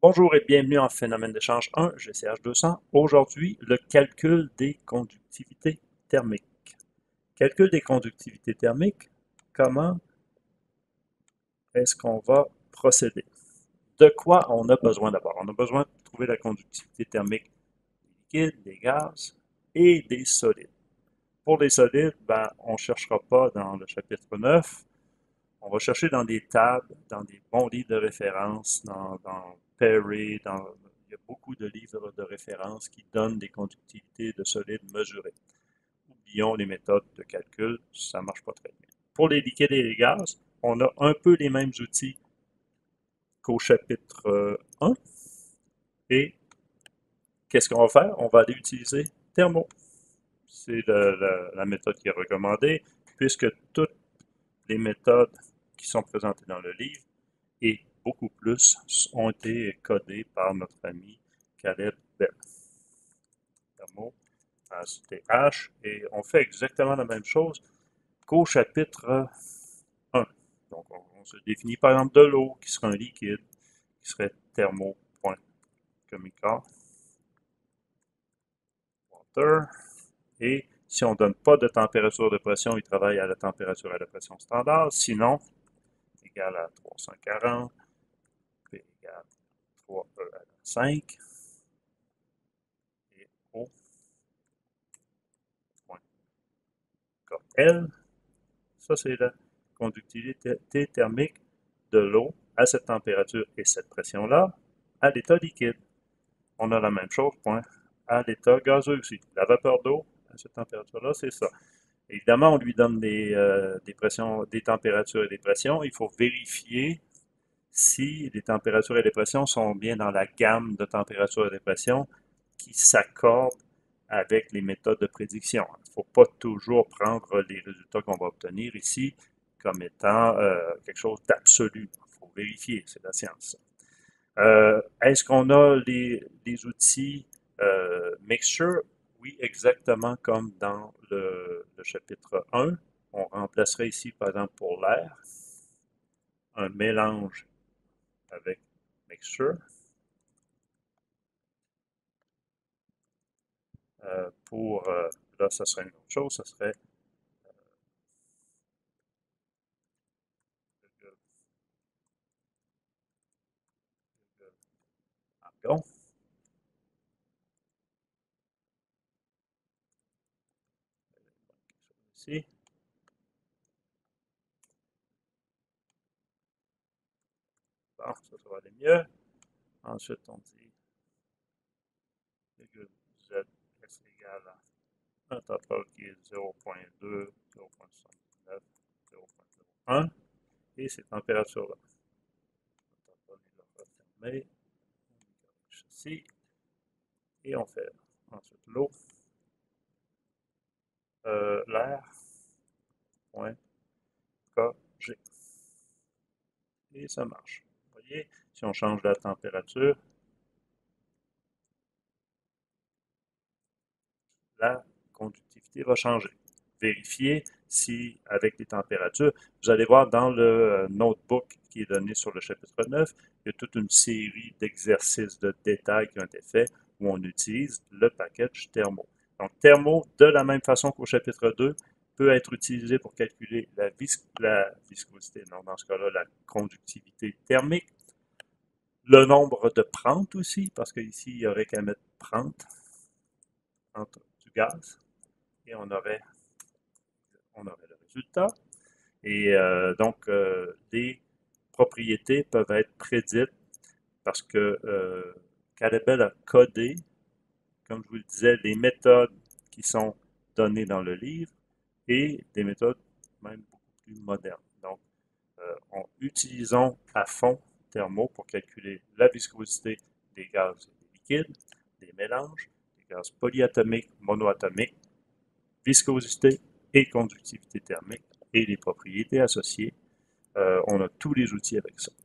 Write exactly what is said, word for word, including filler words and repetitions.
Bonjour et bienvenue en phénomène d'échange un, G C H deux cents. Aujourd'hui, le calcul des conductivités thermiques. Calcul des conductivités thermiques, comment est-ce qu'on va procéder? De quoi on a besoin d'abord? On a besoin de trouver la conductivité thermique des liquides, des gaz et des solides. Pour les solides, ben, on ne cherchera pas dans le chapitre neuf. On va chercher dans des tables, dans des bons livres de référence, dans, dans Perry, dans, il y a beaucoup de livres de référence qui donnent des conductivités de solides mesurées. Oublions les méthodes de calcul, ça ne marche pas très bien. Pour les liquides et les gaz, on a un peu les mêmes outils qu'au chapitre un. Et qu'est-ce qu'on va faire? On va aller utiliser thermo. C'est la, la, la méthode qui est recommandée, puisque toutes les méthodes qui sont présentées dans le livre et beaucoup plus ont été codés par notre ami Caleb Bell. Thermo, S T H, et on fait exactement la même chose qu'au chapitre un. Donc, on, on se définit par exemple de l'eau qui serait un liquide, qui serait thermo.chemical water. Et si on ne donne pas de température de pression, il travaille à la température et à la pression standard. Sinon, égal à trois cent quarante, P égale trois E à la cinq, et O point K L. Ça, c'est la conductivité thermique de l'eau à cette température et cette pression-là à l'état liquide. On a la même chose, point, à l'état gazeux aussi. La vapeur d'eau à cette température-là, c'est ça. Évidemment, on lui donne des, euh, des pressions, des températures et des pressions. Il faut vérifier si les températures et les pressions sont bien dans la gamme de températures et de pressions qui s'accordent avec les méthodes de prédiction. Il ne faut pas toujours prendre les résultats qu'on va obtenir ici comme étant euh, quelque chose d'absolu. Il faut vérifier, c'est la science. Euh, Est-ce qu'on a les, les outils euh, mixture? Oui, exactement comme dans le, le chapitre un. On remplacerait ici, par exemple, pour l'air, un mélange avec mixture. Euh, pour, euh, là, ça serait une autre chose, ça serait argon. Ici. Bon, ça, ça va aller mieux. Ensuite, on dit virgule Z est égal à un total qui est zéro virgule deux, zéro virgule soixante-dix-neuf, zéro virgule zéro un. Et ces températures-là. On va fermer. Ici. Et on fait ensuite l'eau, euh, l'air, point, Kg. Et ça marche. Vous voyez, si on change la température, la conductivité va changer. Vérifiez si, avec les températures, vous allez voir dans le notebook qui est donné sur le chapitre neuf, il y a toute une série d'exercices de détails qui ont été faits où on utilise le package thermo. Donc, thermo, de la même façon qu'au chapitre deux, peut être utilisé pour calculer la, vis la viscosité, non, dans ce cas-là, la conductivité thermique, le nombre de prentes aussi, parce qu'ici, il y aurait qu'à mettre prentes entre du gaz, et on aurait, on aurait le résultat. Et euh, donc, euh, les propriétés peuvent être prédites parce que euh, Calebel a codé, comme je vous le disais, les méthodes qui sont données dans le livre et des méthodes même beaucoup plus modernes. Donc, euh, on, utilisons à fond thermo pour calculer la viscosité des gaz et des liquides, des mélanges, des gaz polyatomiques, monoatomiques, viscosité et conductivité thermique et les propriétés associées. Euh, on a tous les outils avec ça.